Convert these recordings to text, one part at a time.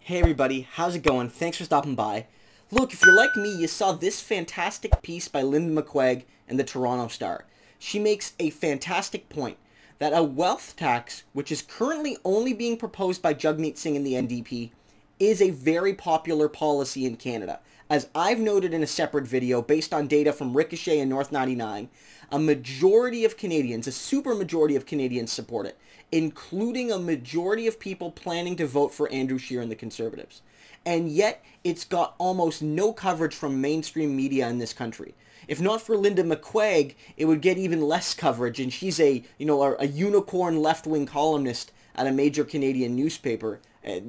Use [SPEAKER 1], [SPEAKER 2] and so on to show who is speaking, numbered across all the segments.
[SPEAKER 1] Hey everybody, how's it going? Thanks for stopping by. Look, if you're like me, you saw this fantastic piece by Linda McQuaig in the Toronto Star. She makes a fantastic point that a wealth tax, which is currently only being proposed by Jagmeet Singh in the NDP, is a very popular policy in Canada. As I've noted in a separate video based on data from Ricochet and North 99, a majority of Canadians, a super majority of Canadians support it, including a majority of people planning to vote for Andrew Scheer and the Conservatives. And yet, it's got almost no coverage from mainstream media in this country. If not for Linda McQuaig, it would get even less coverage, and she's a unicorn left-wing columnist at a major Canadian newspaper,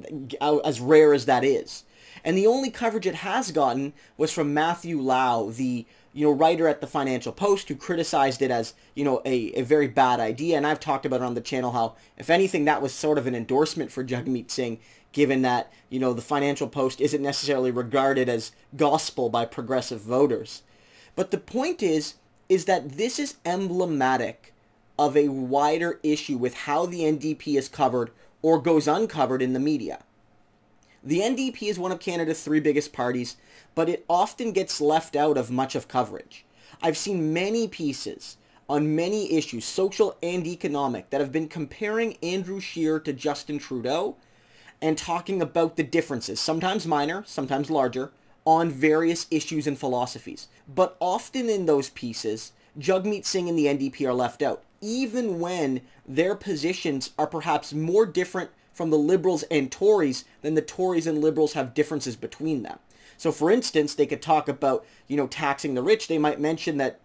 [SPEAKER 1] as rare as that is. And the only coverage it has gotten was from Matthew Lau, the writer at the Financial Post, who criticized it as a very bad idea. And I've talked about it on the channel how, if anything, that was sort of an endorsement for Jagmeet Singh, given that the Financial Post isn't necessarily regarded as gospel by progressive voters. But the point is that this is emblematic of a wider issue with how the NDP is covered or goes uncovered in the media. The NDP is one of Canada's three biggest parties, but it often gets left out of much of coverage. I've seen many pieces on many issues, social and economic, that have been comparing Andrew Scheer to Justin Trudeau and talking about the differences, sometimes minor, sometimes larger, on various issues and philosophies. But often in those pieces, Jagmeet Singh and the NDP are left out, even when their positions are perhaps more different from the Liberals and Tories than the Tories and Liberals have differences between them. So for instance, they could talk about, taxing the rich. They might mention that,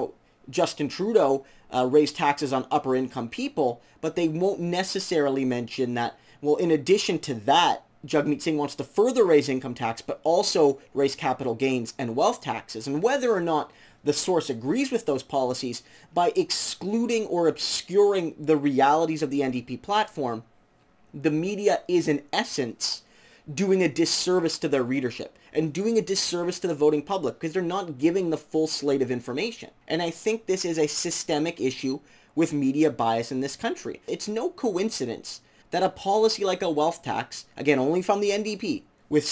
[SPEAKER 1] Justin Trudeau raised taxes on upper income people, but they won't necessarily mention that, well, in addition to that, Jagmeet Singh wants to further raise income tax, but also raise capital gains and wealth taxes. And whether or not the source agrees with those policies, by excluding or obscuring the realities of the NDP platform, the media is in essence doing a disservice to their readership and doing a disservice to the voting public because they're not giving the full slate of information. And I think this is a systemic issue with media bias in this country. It's no coincidence that a policy like a wealth tax, again, only from the NDP, with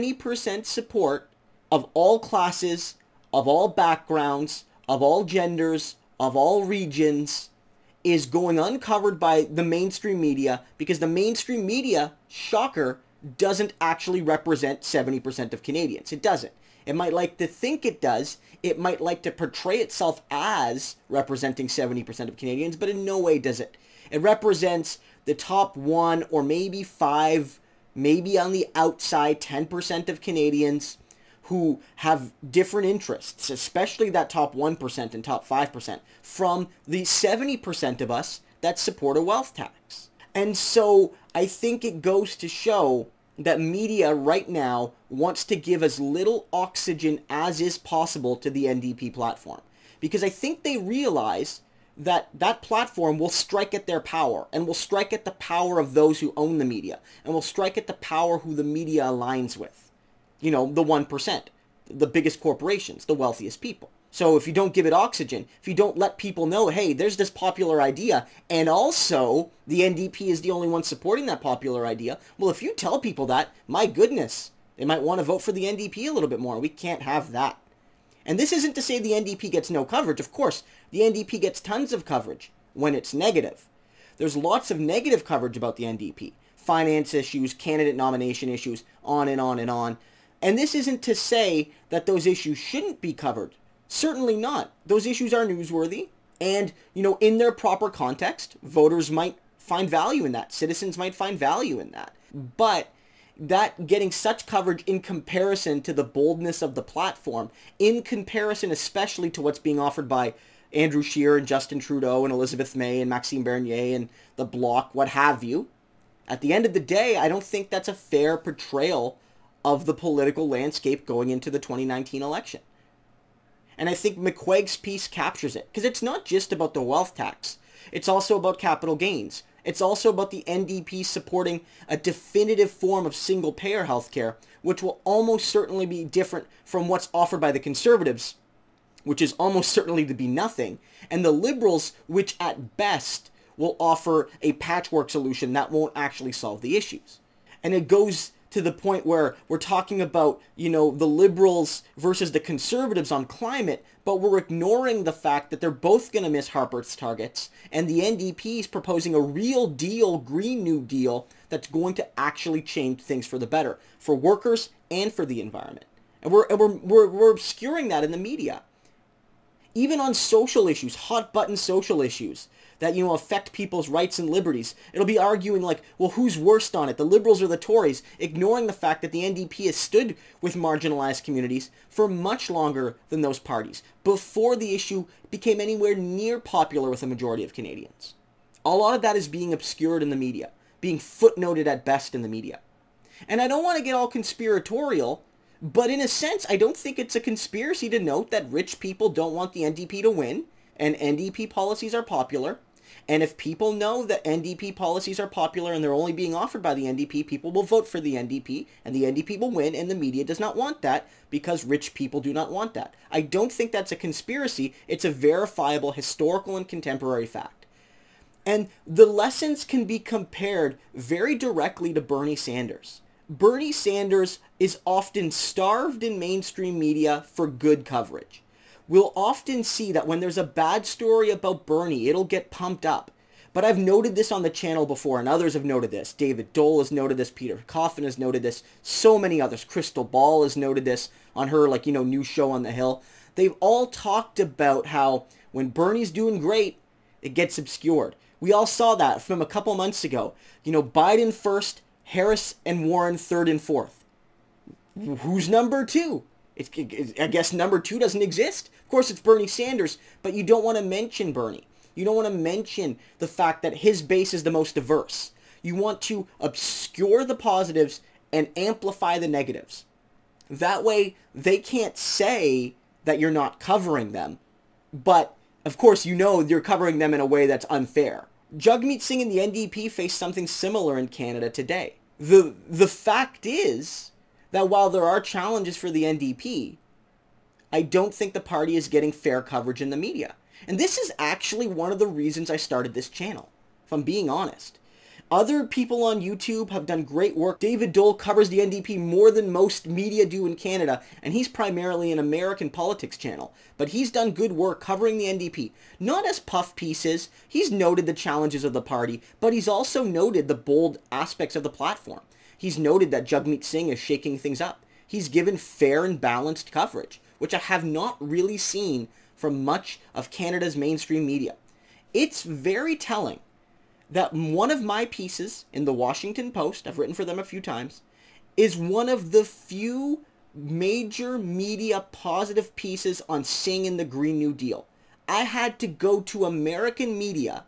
[SPEAKER 1] 70% support of all classes, of all backgrounds, of all genders, of all regions, is going uncovered by the mainstream media because the mainstream media, shocker, doesn't actually represent 70% of Canadians. It doesn't. It might like to think it does. It might like to portray itself as representing 70% of Canadians, but in no way does it. It represents the top 1 or maybe 5, maybe on the outside 10% of Canadians who have different interests, especially that top 1% and top 5%, from the 70% of us that support a wealth tax. And so I think it goes to show that media right now wants to give as little oxygen as is possible to the NDP platform. Because I think they realize that that platform will strike at their power, and will strike at the power of those who own the media, and will strike at the power who the media aligns with. The 1%, the biggest corporations, the wealthiest people. So if you don't give it oxygen, if you don't let people know, hey, there's this popular idea, and also the NDP is the only one supporting that popular idea, well, if you tell people that, my goodness, they might want to vote for the NDP a little bit more. We can't have that. And this isn't to say the NDP gets no coverage. Of course, the NDP gets tons of coverage when it's negative. There's lots of negative coverage about the NDP. Finance issues, candidate nomination issues, on and on and on. And this isn't to say that those issues shouldn't be covered. Certainly not. Those issues are newsworthy. And, in their proper context, voters might find value in that. Citizens might find value in that. But that getting such coverage in comparison to the boldness of the platform, in comparison especially to what's being offered by Andrew Scheer and Justin Trudeau and Elizabeth May and Maxime Bernier and the Bloc, what have you, at the end of the day, I don't think that's a fair portrayal of the political landscape going into the 2019 election. And I think McQuaig's piece captures it, because it's not just about the wealth tax. It's also about capital gains. It's also about the NDP supporting a definitive form of single-payer healthcare, which will almost certainly be different from what's offered by the Conservatives, which is almost certainly to be nothing, and the Liberals, which at best will offer a patchwork solution that won't actually solve the issues. And it goes to the point where we're talking about, you know, the liberals versus the conservatives on climate, but we're ignoring the fact that they're both going to miss Harper's targets, and the NDP is proposing a real deal, Green New Deal, that's going to actually change things for the better, for workers and for the environment. And we're obscuring that in the media. Even on social issues, hot button social issues that, you know, affect people's rights and liberties, it'll be arguing like, well, who's worst on it, the liberals or the Tories, ignoring the fact that the NDP has stood with marginalized communities for much longer than those parties, before the issue became anywhere near popular with a majority of Canadians. A lot of that is being obscured in the media, being footnoted at best in the media. And I don't want to get all conspiratorial, but in a sense, I don't think it's a conspiracy to note that rich people don't want the NDP to win, and NDP policies are popular. And if people know that NDP policies are popular and they're only being offered by the NDP, people will vote for the NDP, and the NDP will win, and the media does not want that because rich people do not want that. I don't think that's a conspiracy. It's a verifiable historical and contemporary fact. And the lessons can be compared very directly to Bernie Sanders. Bernie Sanders is often starved in mainstream media for good coverage. We'll often see that when there's a bad story about Bernie, it'll get pumped up. But I've noted this on the channel before, and others have noted this. David Dole has noted this. Peter Coffin has noted this. So many others. Crystal Ball has noted this on her, like, you know, new show on the Hill. They've all talked about how when Bernie's doing great, it gets obscured. We all saw that from a couple months ago. You know, Biden first, Harris and Warren third and fourth. Who's number two? I guess number two doesn't exist. Of course, it's Bernie Sanders, but you don't want to mention Bernie. You don't want to mention the fact that his base is the most diverse. You want to obscure the positives and amplify the negatives. That way, they can't say that you're not covering them, but of course, you know you're covering them in a way that's unfair. Jagmeet Singh and the NDP face something similar in Canada today. The fact is that while there are challenges for the NDP, I don't think the party is getting fair coverage in the media. And this is actually one of the reasons I started this channel, if I'm being honest. Other people on YouTube have done great work. David Dole covers the NDP more than most media do in Canada, and he's primarily an American politics channel. But he's done good work covering the NDP. Not as puff pieces. He's noted the challenges of the party, but he's also noted the bold aspects of the platform. He's noted that Jagmeet Singh is shaking things up. He's given fair and balanced coverage, which I have not really seen from much of Canada's mainstream media. It's very telling that one of my pieces in the Washington Post, I've written for them a few times, is one of the few major media positive pieces on Singh and the Green New Deal. I had to go to American media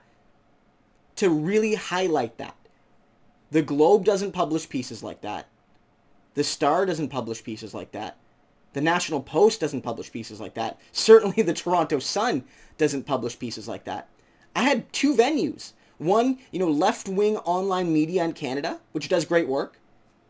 [SPEAKER 1] to really highlight that. The Globe doesn't publish pieces like that. The Star doesn't publish pieces like that. The National Post doesn't publish pieces like that. Certainly the Toronto Sun doesn't publish pieces like that. I had two venues. One, you know, left-wing online media in Canada, which does great work,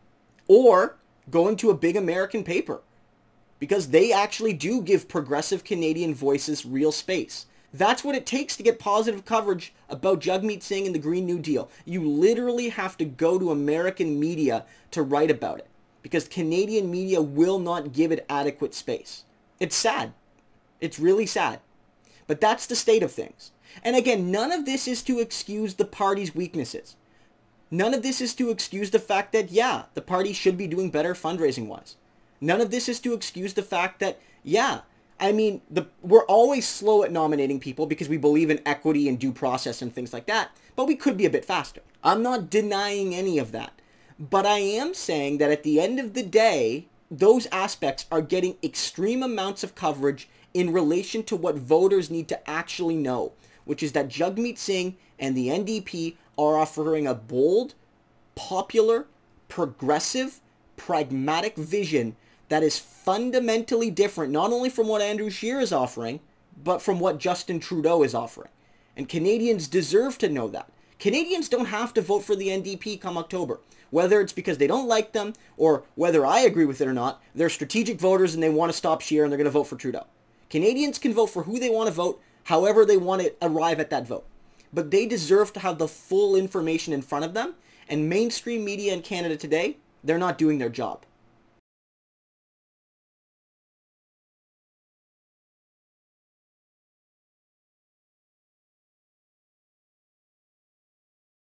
[SPEAKER 1] or going to a big American paper, because they actually do give progressive Canadian voices real space. That's what it takes to get positive coverage about Jagmeet Singh and the Green New Deal. You literally have to go to American media to write about it, because Canadian media will not give it adequate space. It's sad. It's really sad. But that's the state of things. And again, none of this is to excuse the party's weaknesses. None of this is to excuse the fact that, yeah, the party should be doing better fundraising-wise. None of this is to excuse the fact that, yeah, I mean, we're always slow at nominating people because we believe in equity and due process and things like that, but we could be a bit faster. I'm not denying any of that. But I am saying that at the end of the day, those aspects are getting extreme amounts of coverage in relation to what voters need to actually know, which is that Jagmeet Singh and the NDP are offering a bold, popular, progressive, pragmatic vision that is fundamentally different, not only from what Andrew Scheer is offering, but from what Justin Trudeau is offering. And Canadians deserve to know that. Canadians don't have to vote for the NDP come October. Whether it's because they don't like them, or whether I agree with it or not, they're strategic voters and they want to stop Scheer and they're going to vote for Trudeau. Canadians can vote for who they want to vote, however they want to arrive at that vote. But they deserve to have the full information in front of them, and mainstream media in Canada today they're not doing their job.